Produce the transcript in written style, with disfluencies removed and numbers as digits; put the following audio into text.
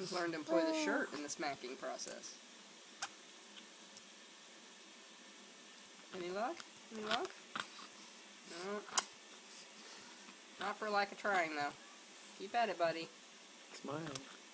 He's learned to employ the shirt in the smacking process. Any luck? Any luck? No. Not for lack of trying, though. Keep at it, buddy. Smile.